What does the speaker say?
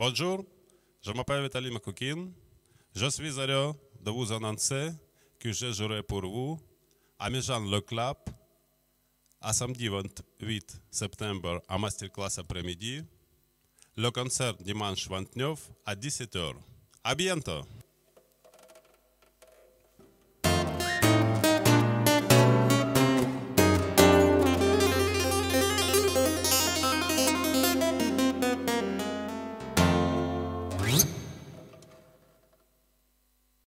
Bonjour, je m'appelle Vitaly Makoukine. Je suis heureux de vous annoncer que je jouerai pour vous à Méjean Le Club à samedi 28 septembre à Masterclass après-midi. Le concert dimanche 29 à 17h. À bientôt!